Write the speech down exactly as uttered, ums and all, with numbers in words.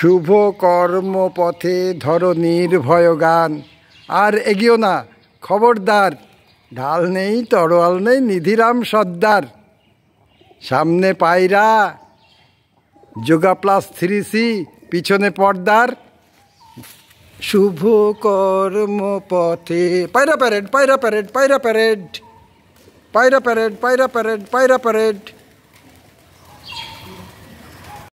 শুভ কর্মপথে ধরো নির্ভয় গান। আর এগিও না, খবরদার, ঢাল নেই তরোয়াল নেই নিধিরাম সর্দার। সামনে পায়রা, যোগা প্লাস থ্রি সি, পিছনে পর্দার। শুভ কর্মপথে পায়রা প্যারেড, পায়রা প্যারেড, পায়রা প্যারেড, পায়রা প্যারেড, পায়রা প্যারেড, পায়রা প্যারেড।